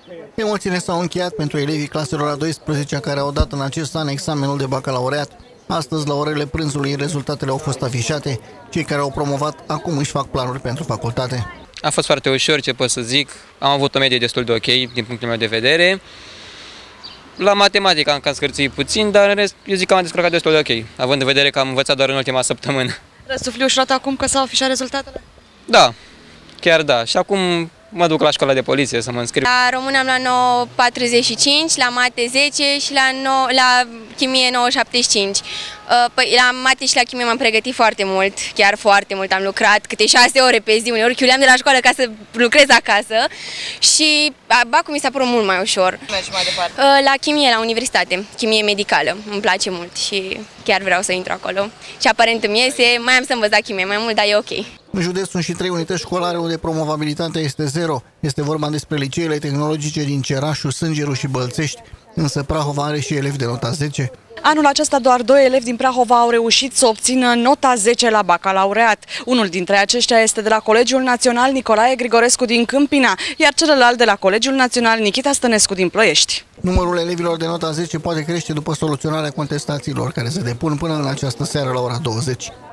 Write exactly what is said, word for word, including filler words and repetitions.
Emoțiile s-au încheiat pentru elevii claselor a douăsprezecea care au dat în acest an examenul de bacalaureat. Astăzi, la orele prânzului, rezultatele au fost afișate. Cei care au promovat acum își fac planuri pentru facultate. A fost foarte ușor, ce pot să zic. Am avut o medie destul de ok din punctul meu de vedere. La matematică am cam scârțit puțin, dar în rest eu zic că am descurcat destul de ok, având în vedere că am învățat doar în ultima săptămână. Răsufli ușurat acum că s-au afișat rezultatele? Da, chiar da. Și acum mă duc la școala de poliție să mă înscriu. La român am luat nouă virgulă patruzeci și cinci, la mate zece și la, nouă, la chimie nouă virgulă șaptezeci și cinci. Păi, la mate și la chimie m-am pregătit foarte mult, chiar foarte mult. Am lucrat câte șase ore pe zi, uneori chiuleam de la școală ca să lucrez acasă și bacul mi s-a părut mult mai ușor. Mergi mai departe? La chimie, la universitate, chimie medicală, îmi place mult și chiar vreau să intru acolo. Și aparent îmi iese, mai am să învăț la chimie mai mult, dar e ok. În județ sunt și trei unități școlare unde promovabilitatea este zero. Este vorba despre liceele tehnologice din Cerașu, Sângeru și Bălțești. Însă Prahova are și elevi de nota zece. Anul acesta doar doi elevi din Prahova au reușit să obțină nota zece la bacalaureat. Unul dintre aceștia este de la Colegiul Național Nicolae Grigorescu din Câmpina, iar celălalt de la Colegiul Național Nichita Stănescu din Ploiești. Numărul elevilor de nota zece poate crește după soluționarea contestațiilor care se depun până în această seară la ora douăzeci.